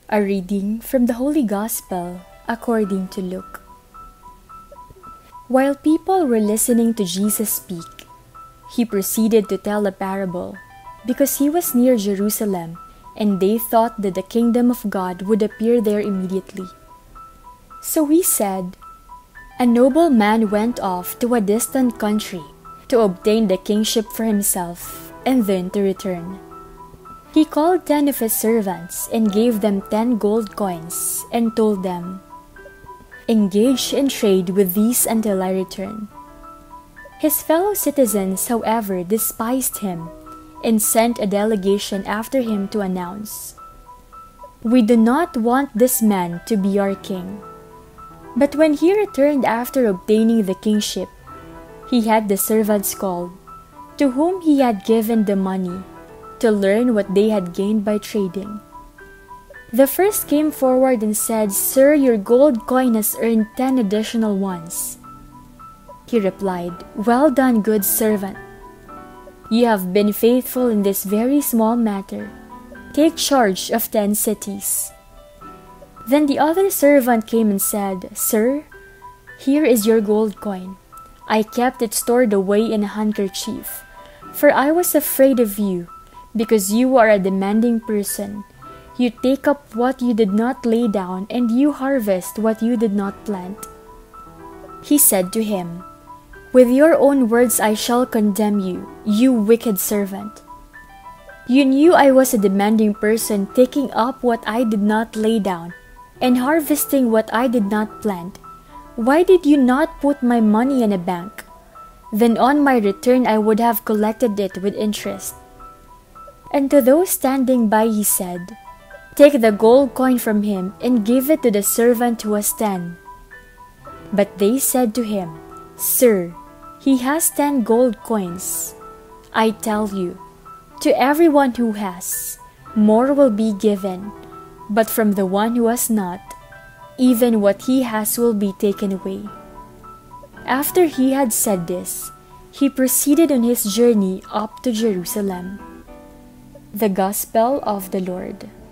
A reading from the Holy Gospel according to Luke. While people were listening to Jesus speak, he proceeded to tell a parable, because he was near Jerusalem, and they thought that the kingdom of God would appear there immediately. So he said, "A noble man went off to a distant country to obtain the kingship for himself, and then to return. He called 10 of his servants and gave them 10 gold coins and told them, 'Engage in trade with these until I return.' His fellow citizens, however, despised him and sent a delegation after him to announce, 'We do not want this man to be our king.' But when he returned after obtaining the kingship, he had the servants called, to whom he had given the money, to learn what they had gained by trading. The first came forward and said, 'Sir, your gold coin has earned 10 additional ones.' He replied, 'Well done, good servant. You have been faithful in this very small matter. Take charge of 10 cities.' Then the other servant came and said, 'Sir, here is your gold coin. I kept it stored away in a handkerchief, for I was afraid of you, because you are a demanding person. You take up what you did not lay down, and you harvest what you did not plant.' He said to him, 'With your own words I shall condemn you, you wicked servant. You knew I was a demanding person, taking up what I did not lay down, and harvesting what I did not plant. Why did you not put my money in a bank? Then on my return I would have collected it with interest.' And to those standing by he said, 'Take the gold coin from him and give it to the servant who has 10. But they said to him, 'Sir, he has 10 gold coins.' I tell you, to everyone who has, more will be given, but from the one who has not, even what he has will be taken away." After he had said this, he proceeded on his journey up to Jerusalem. The Gospel of the Lord.